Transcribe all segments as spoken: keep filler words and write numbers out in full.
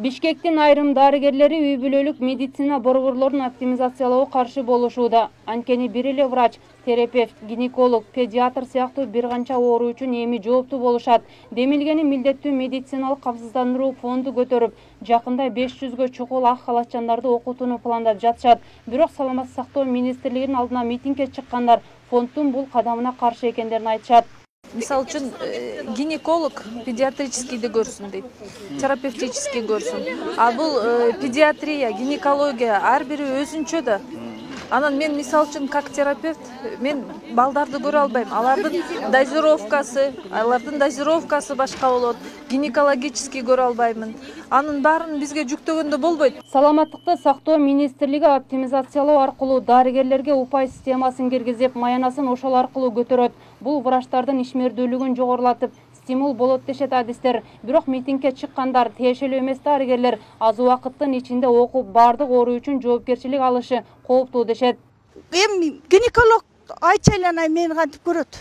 Бишкектин айрым дарыгерлери үй бүлөлүк медицина борборлорун оптимизациялоого каршы болушууда. Анткени бир эле врач, терапевт, гинеколог, педиатр сыяктуу бир канча оору үчүн эми жооптуу болушат. Демилгени милдеттүү медициналык камсыздандыруу фонду көтөрүп, жакында беш жүзгө чукул ак халатчандарды окутууну пландап жатышат. Бирок саламаттык сактоо министрлигинин алдына митингге чыккандар фонддун бул кадамына каршы экендерин айтышат. Мисал үчүн гинеколог педиатрическийди көрсүн дейт, терапевтический көрсүн. А бул педиатрия, гинекология ар бири өзүнчө да. Анан мен мисал үчүн как терапевт мен балдарды көрө албайм. Алардын дозировкасы, алардын дозировкасы башка болот. Гинекологический көрө албаймын. Анын баарын бизге жүктөгөндө болбойт. Саламаттыкты сактоо министрлиги оптимизациялоо аркылуу дарыгерлерге упай системасын киргизип, маянасын ошол аркылуу көтөрөт. Бул врачтардын ишмердүүлүгүн жогорулатып, стимул болот дешет адистер. Бирок митингге чыккандар тиешелүү эмес дарыгерлер аз убакыттын ичинде окуп баардык оору үчүн жоопкерчилик алышы кооптуу дешет. Эми гинеколог айча айланай мени кантип көрөт?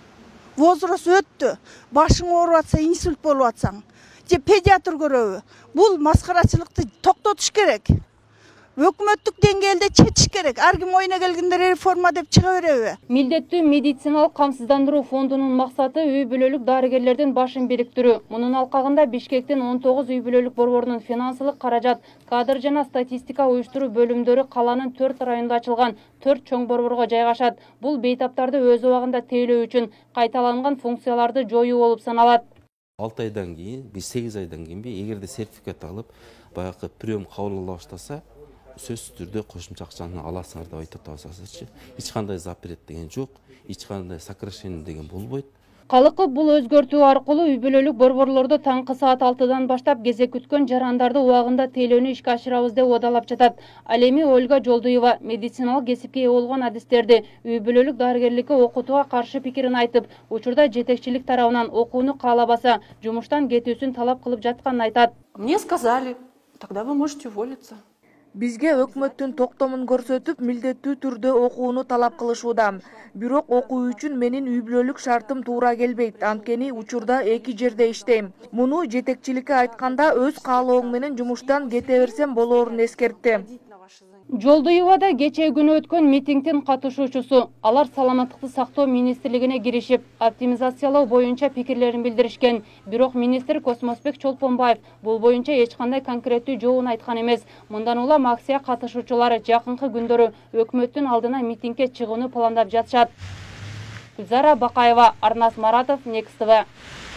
Возраст өттү. Башың ооруп атса, инсульт болуп атсаң, же педиатр көрөбү? Бул маскарачылыкты токтотуш керек. Өкмөттүк деңгээлде чечиш керек. Ар ким оюна келгенде реформа деп чыга береби? Милдеттүү медициналык камсыздандыруу фондунун максаты үй бүлөлүк дарыгерлердин башын бириктирүү. Мунун алкагында Бишкектин он тогуз үй бүлөлүк борборунун финансылык каражат, кадр жана статистика уюштуруу бөлүмдөрү каланын төрт районунда ачылган төрт чоң борборго жайгашат. Бул бейтаптарды өз убагында тейлөө үчүн кайталанган функцияларды жоюу болуп саналат. алты айдан кийин, биз сегиз айдан кийин эгерде сертификат алып, баягы прием кабыл ала баштаса, сөзсүз түрдө кошумча акчаны аласыңар деп айтып атабызчы. Эч кандай запрет деген жок, эч кандай сокращение деген болбойт. Калыков бул өзгөртүү аркылуу үй бүлөлүк борборлордо таңкы саат алтыдан баштап кезек күткөн жарандарды убагында тейлөөнү ишке ашырабыз деп уадалап жатат. Ал эми Ольга Жолдуева медициналык кесипке ээ болгон адистерди үй бүлөлүк дарыгерликке окутууга каршы пикирин айтып, учурда жетекчилик тарабынан окууну каалабаса, жумуштан кетүүсүн талап кылып жатканын айтат. Мне сказали, тогда вы можете уволиться. Бизге өкмөттүн токтомун көрсөтүп, милдеттүү түрдө окууну талап кылышууда. Бирок окуу үчүн менин үй бүлөлүк шартым туура келбейт. Анткени учурда эки жерде иштейм. Муну жетекчиликке айтканда өз каалооң менен жумуштан кете берсем болоорун эскертти. Жолдуева да кечээ күнү өткөн митингдин катышуучусу. Алар саламаттыкты сактоо министрлигине киришип, оптимизациялоо боюнча пикирлерин билдиришкен. Бирок министр Космосбек Чолпонбаев бул боюнча эч кандай конкреттүү жообун айткан эмес. Мындан улам акция катышуучулары жакынкы күндөрү өкмөттүн алдына митингге чыгууну пландап жатышат. Гүлзара Бакаева, Арнас Маратов, Next тэ вэ.